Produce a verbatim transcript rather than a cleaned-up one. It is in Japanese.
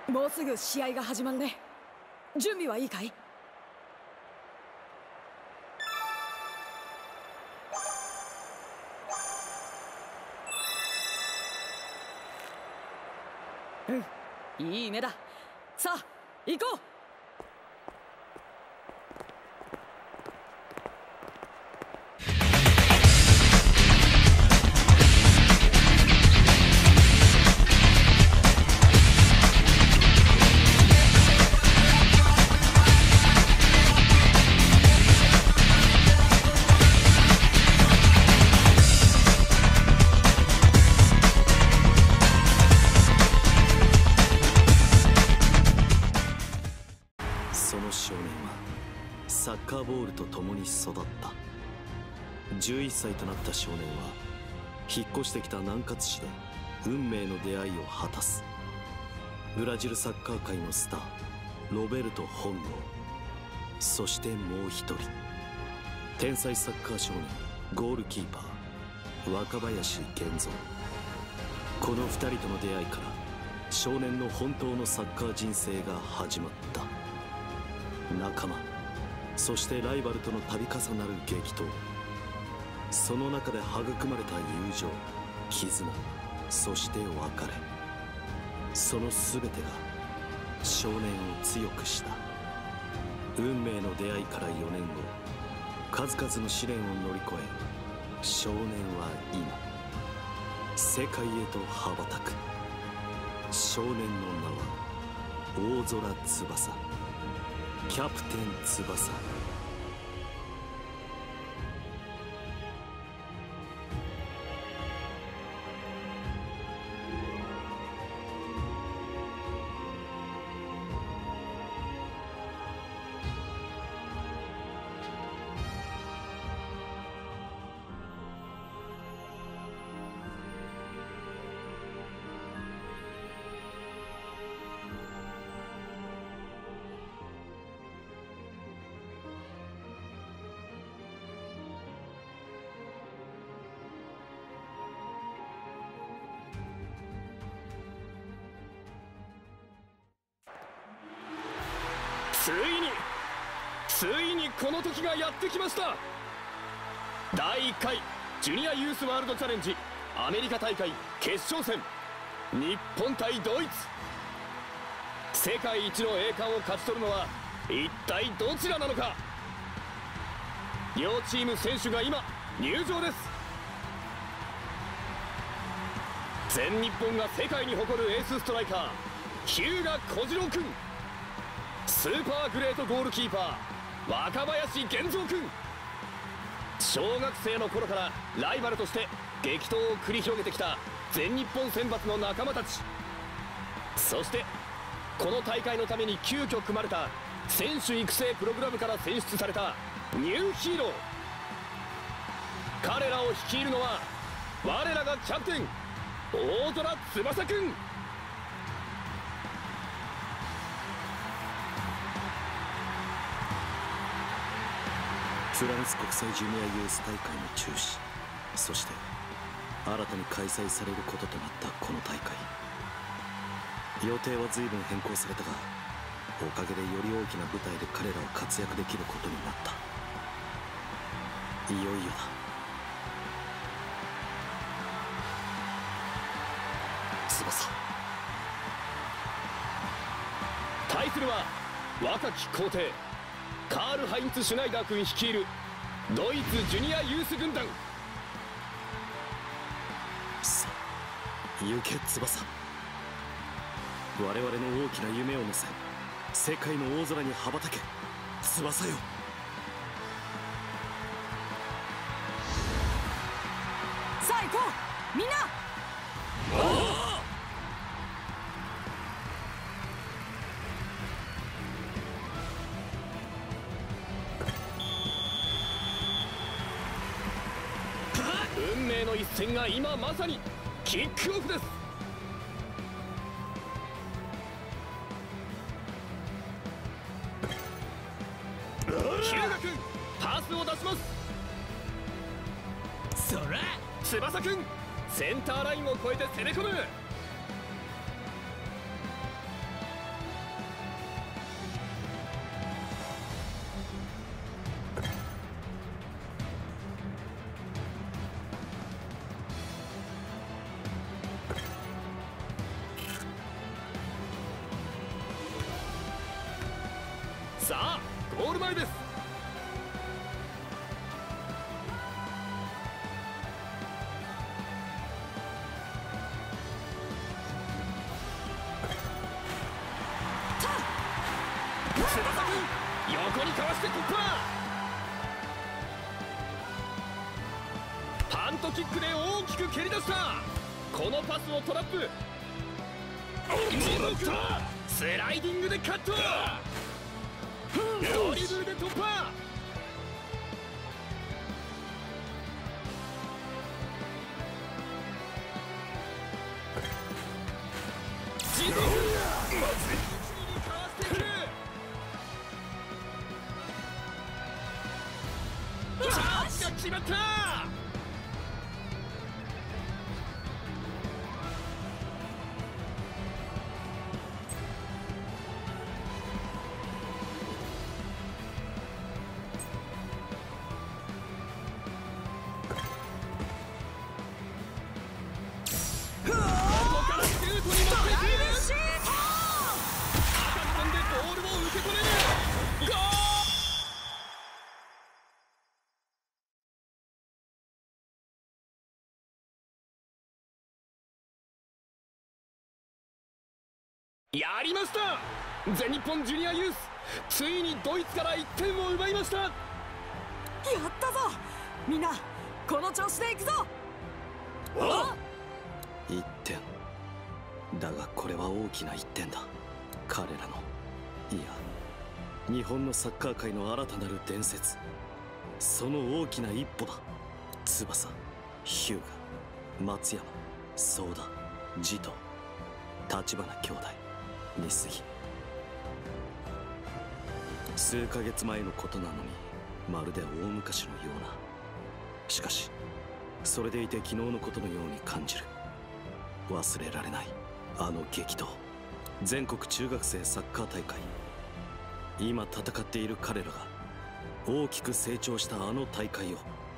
もうすぐ試合が始まるね。準備はいいかい？うん、いい目だ。さあ行こう。 サッカーボールと共に育った。じゅういっさいとなった少年は引っ越してきた南葛市で運命の出会いを果たす。ブラジルサッカー界のスターロベルト本郷、そしてもう一人天才サッカー少年ゴールキーパー若林源三。このふたりとの出会いから少年の本当のサッカー人生が始まった。仲間、そしてライバルとの度重なる激闘、その中で育まれた友情、絆、そして別れ、その全てが少年を強くした。運命の出会いからよねんご、数々の試練を乗り越え少年は今世界へと羽ばたく。少年の名は大空翼、キャプテン翼。 ついについにこの時がやってきました。だいいっかいジュニアユースワールドチャレンジアメリカ大会決勝戦、日本対ドイツ。世界一の栄冠を勝ち取るのは一体どちらなのか。両チーム選手が今入場です。全日本が世界に誇るエースストライカー日向小次郎君、スーパーグレートゴールキーパー若林源三君。小学生の頃からライバルとして激闘を繰り広げてきた全日本選抜の仲間たち、そしてこの大会のために急遽組まれた選手育成プログラムから選出されたニューヒーロー。彼らを率いるのは我らがキャプテン大空翼君。 フランス国際ジュニアユース大会の中止、そして新たに開催されることとなったこの大会。予定は随分変更されたが、おかげでより大きな舞台で彼らは活躍できることになった。いよいよだ。翼。 対するは若き皇帝カール・ハインツ・シュナイダー君率いるドイツジュニアユース軍団。 さあ行け翼。我々の大きな夢を乗せ世界の大空に羽ばたけ翼よ。 さあ行こうみんな。 運命の一戦が今まさにキックオフです。日向君パスを出します。そら翼君センターラインを越えて攻め込む。 ール前です。横にかわして突破。パントキックで大きく蹴り出した。このパスをトラップ。スライディングでカット。ドリブルで突破。自動まずい。かわしていく。チャージが決まった。やりました。全日本ジュニアユース、ついにドイツからいってんを奪いました。やったぞみんな、この調子でいくぞ。 いってんだが、これは大きないってんだ。彼らの、いや日本のサッカー界の新たなる伝説、その大きな一歩だ。翼、日向、松山、相田、慈瞳、立花兄弟、似杉。数ヶ月前のことなのに、まるで大昔のような。しかしそれでいて昨日のことのように感じる。忘れられないあの激闘。全国中学生サッカー大会。今戦っている彼らが大きく成長したあの大会を